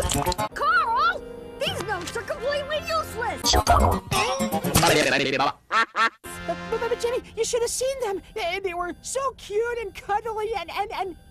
Carl! These notes are completely useless! But Jimmy, you should have seen them. They were so cute and cuddly and